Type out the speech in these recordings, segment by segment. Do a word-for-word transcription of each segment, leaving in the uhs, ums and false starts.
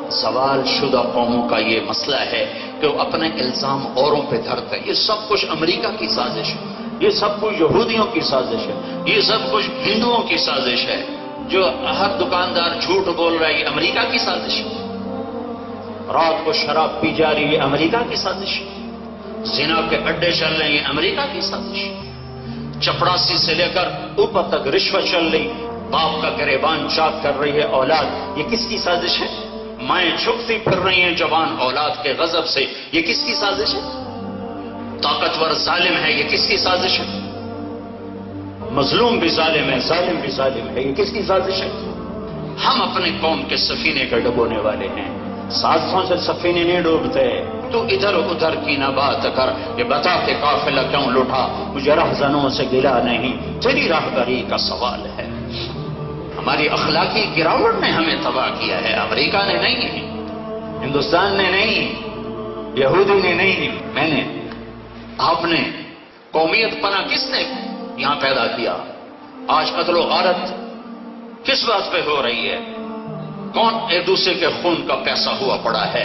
زوال شدہ قوموں کا یہ مسئلہ ہے کہ وہ اپنے الزام اوروں پہ دھرتے ہیں. یہ سب کچھ امریکہ کی سازش ہے، یہ سب کچھ یہودیوں کی سازش ہے، یہ سب کچھ ہندوؤں کی سازش ہے. جو ہر دکاندار جھوٹ بول رہا ہے یہ امریکہ کی سازش ہے. رات کو شراب پی جا رہی ہے یہ امریکہ کی سازش ہے. زنا کے اڈے چل رہے ہیں یہ امریکہ کی سازش ہے. چپڑاسی سے لے کر اوپر تک رشوت چل رہی، باپ کا گریبان چاک کر رہی ہے اولاد، یہ کس کی سازش ہے؟ مائیں جھکتی پھر رہی ہیں جوان اولاد کے غضب سے، یہ کس کی سازش ہے؟ طاقتور ظالم ہے، یہ کس کی سازش ہے؟ مظلوم بھی ظالم ہے، ظالم بھی ظالم ہے، یہ کس کی سازش ہے؟ ہم اپنے قوم کے سفینے کے ڈبونے والے ہیں، سازشوں سے سفینے نہیں ڈوبتے. تو ادھر ادھر کی نہ بات کر، یہ بتا کہ قافلہ کیوں لوٹا، مجھے رہزنوں سے گلا نہیں، تیری راہبری کا سوال ہے. ہماری اخلاقی گراوٹ نے ہمیں تباہ کیا ہے، امریکہ نے نہیں، ہندوستان نے نہیں، یہودی نے نہیں، میں نے. آپ نے قومیت پناہ کس نے یہاں پیدا کیا؟ آج قتل و غارت کس بات پہ ہو رہی ہے؟ کون ایک دوسرے کے خون کا پیسہ ہوا پڑا ہے؟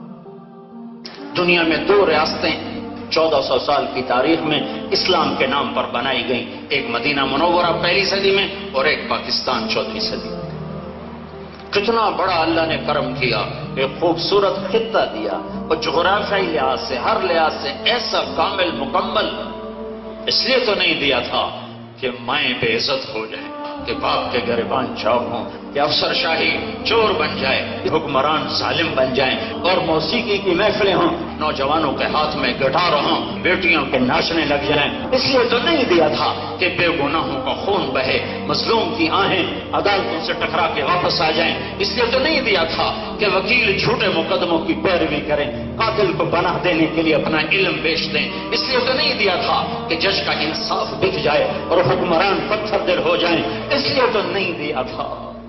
دنیا میں دو ریاستیں چودہ سو سال کی تاریخ میں اسلام کے نام پر بنائی گئیں، ایک مدینہ منورہ پہلی صدی میں اور ایک پاکستان چوتھویں صدی میں. کتنا بڑا اللہ نے کرم کیا، ایک خوبصورت خطہ دیا، اور جغرافیائی لحاظ سے ہر لحاظ سے ایسا کامل مکمل اس لیے تو نہیں دیا تھا کہ مائیں بے عزت ہو جائیں، کہ باپ کے گریبان چاک ہوں، کہ افسر شاہی چور بن جائے، حکمران ظالم بن جائیں، اور موسیقی کی محفلیں ہوں، نوجوانوں کے ہاتھ میں گٹار ہوں، بیٹیوں کے ناچنے لگ جائیں. اس لیے تو نہیں دیا تھا کہ بے گناہوں کا خون بہے، مظلوم کی آہیں عدالتوں سے ٹکرا کے واپس آ جائیں. اس لیے تو نہیں دیا تھا کہ وکیل جھوٹے مقدموں کی پیروی کریں، قاتل کو پناہ دینے کے لیے اپنا علم بیچ دیں. اس لیے تو نہیں دیا تھا کہ جج کا انصاف بک جائے اور حکمران پتھر دل ہو جائیں. اس لیے تو نہیں دیا تھا.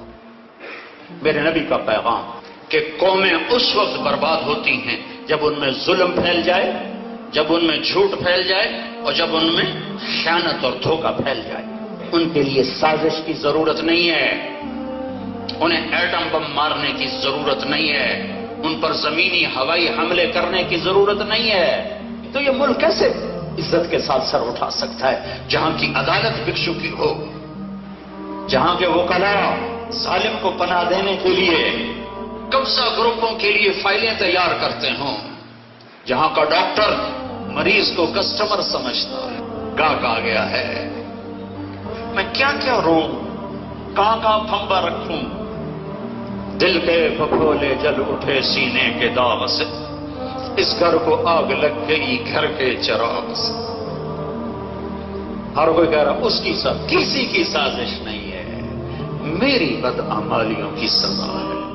میرے نبی کا پیغام کہ قومیں اس وقت برباد ہوتی ہیں جب ان میں ظلم پھیل جائے، جب ان میں جھوٹ پھیل جائے، اور جب ان میں خیانت اور دھوکہ پھیل جائے. ان کے لیے سازش کی ضرورت نہیں ہے، انہیں ایٹم بم مارنے کی ضرورت نہیں ہے، ان پر زمینی ہوائی حملے کرنے کی ضرورت نہیں ہے. تو یہ ملک کیسے عزت کے ساتھ سر اٹھا سکتا ہے جہاں کی عدالت بک چکی ہو، جہاں کے وکلاء ظالم کو پناہ دینے کے لیے قبضہ گروپوں کے لیے فائلیں تیار کرتے ہوں، جہاں کا ڈاکٹر مریض کو کسٹمر سمجھتا ہے. گاہک آ گیا ہے، میں کیا کیا روں، کہاں کہاں پھمبا رکھوں، دل کے بھگولے جل اٹھے سینے کے داغ سے، اس گھر کو آگ لگ گئی گھر کے چراغ سے. ہر کوئی کہہ رہا اس کی سب، کسی کی سازش نہیں ہے، میری بدعمالیوں کی سزا ہے.